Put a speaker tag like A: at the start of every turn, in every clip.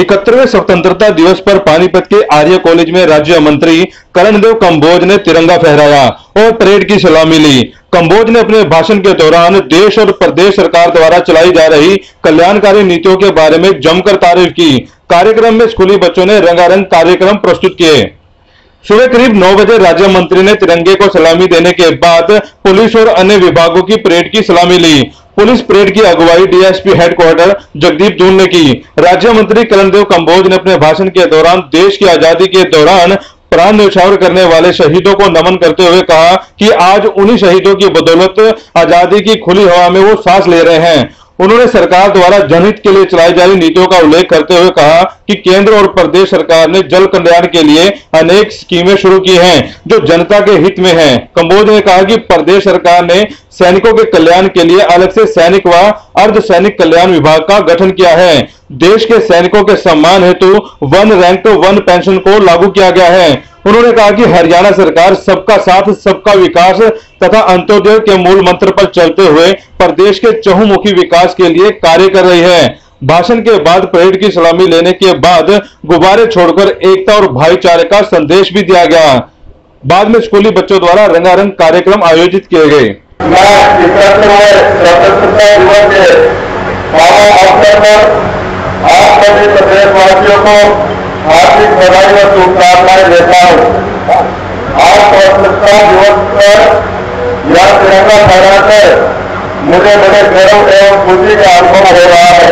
A: 71वें स्वतंत्रता दिवस पर पानीपत के आर्य कॉलेज में राज्य मंत्री कर्णदेव कंबोज ने तिरंगा फहराया और परेड की सलामी ली। कंबोज ने अपने भाषण के दौरान देश और प्रदेश सरकार द्वारा चलाई जा रही कल्याणकारी नीतियों के बारे में जमकर तारीफ की। कार्यक्रम में स्कूली बच्चों ने रंगारंग कार्यक्रम प्रस्तुत किए। सुबह करीब 9 बजे राज्य मंत्री ने तिरंगे को सलामी देने के बाद पुलिस और अन्य विभागों की परेड की सलामी ली। पुलिस परेड की अगुवाई डीएसपी हेडक्वार्टर जगदीप दून ने की। राज्य मंत्री कर्णदेव कंबोज ने अपने भाषण के दौरान देश की आजादी के दौरान प्राण न्यौछावर करने वाले शहीदों को नमन करते हुए कहा कि आज उन्हीं शहीदों की बदौलत आजादी की खुली हवा में वो सांस ले रहे हैं। उन्होंने सरकार द्वारा जनहित के लिए चलाई जा रही नीतियों का उल्लेख करते हुए कहा कि केंद्र और प्रदेश सरकार ने जल कल्याण के लिए अनेक स्कीमें शुरू की हैं जो जनता के हित में हैं। कंबोज ने कहा कि प्रदेश सरकार ने सैनिकों के कल्याण के लिए अलग से सैनिक व अर्ध सैनिक कल्याण विभाग का गठन किया है। देश के सैनिकों के सम्मान हेतु वन रैंक वन पेंशन को लागू किया गया है। उन्होंने कहा कि हरियाणा सरकार सबका साथ सबका विकास तथा अंत्योदय के मूल मंत्र पर चलते हुए प्रदेश के चहुमुखी विकास के लिए कार्य कर रही है। भाषण के बाद परेड की सलामी लेने के बाद गुब्बारे छोड़कर एकता और भाईचारे का संदेश भी दिया गया। बाद में स्कूली बच्चों द्वारा रंगारंग कार्यक्रम आयोजित किए गए।
B: आप सभी प्रदेशवासियों को हार्दिक बधाई और शुभकामनाएं देता हूँ। आज स्वतंत्रता दिवस पर यह तिरंगा फहराकर मुझे बड़े गर्व एवं खुशी का अनुभव हो रहा है।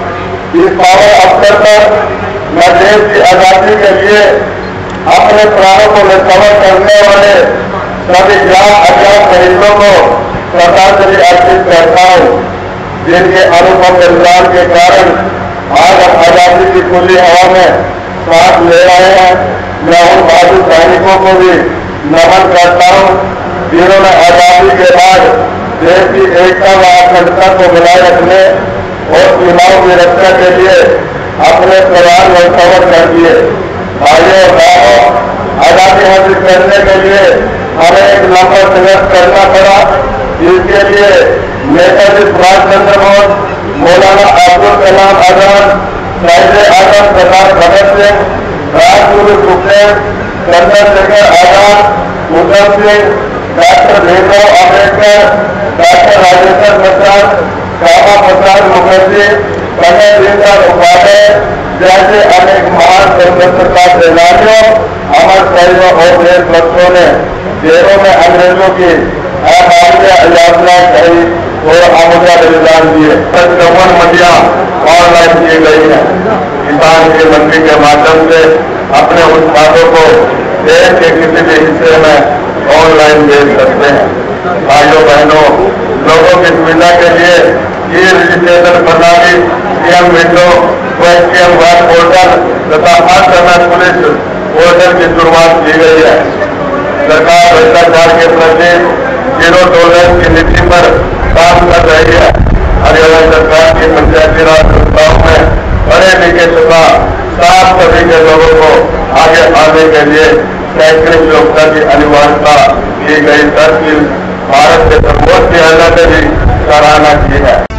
B: इस पावन अवसर पर मैं देश की आजादी के लिए अपने प्राणों को न्यौछावर करने वाले सभी ज्ञान अज्ञात शहीदों को श्रद्धांजलि अर्पित करता हूँ, जिनके अनुभव बलिदान के कारण आज हम आजादी की खुली हवा में सांस ले रहे हैं। मैं उन बहादुर सैनिकों को भी नमन करता हूँ जिन्होंने आजादी के बाद देश की एकता व अखंडता को बनाए रखने और सीमाओं की रक्षा के लिए अपने प्राण न्यौछावर कर दिए। भाइयों और बहनों, आजादी हासिल करने के लिए हमें एक लंबा संघर्ष करना पड़ा। इसके लिए नेताजी सुभाष चंद्र बोस, मौलाना अब्दुल कलाम आजाद, कायदे आजम सरदार भगत सिंह, राजगुरु सुखदेव, चंद्रशेखर आजाद, उधम सिंह, डॉक्टर भीमराव अम्बेडकर, डॉक्टर राजेंद्र प्रसाद, श्यामा प्रसाद मुखर्जी, पंडित दीनदयाल उपाध्याय जैसे अनेक महान स्वतंत्रता सेनानियों, अमर शहीदों और देशभक्तों ने जेलों में अंग्रेजों की अमानवीय यातना कही और अमूल्य बलिदान दिए। 54 मंडियां ऑनलाइन की गई है। किसान के मंडी के माध्यम से अपने उत्पादों को देश के किसी भी हिस्से में ऑनलाइन बेच सकते हैं। भाइयों बहनों, लोगों की सुविधा के लिए ई रजिस्ट्रेशन प्रणाली, सीएम विंडो व सीएम वेब पोर्टल तथा हर समय पुलिस पोर्टल की शुरुआत की गई है। सरकार भ्रष्टाचार के प्रति जीरो टॉलरेंस की नीति पर काम कर रही है। हरियाणा सरकार की पंचायती राज संस्थाओं में पढ़े लिखे तथा साफ सभी के लोगों को आगे आने के लिए शैक्षणिक योग्यता की अनिवार्यता की गई। भारत के सर्वोच्च न्यायालय ने भी सराहना की है।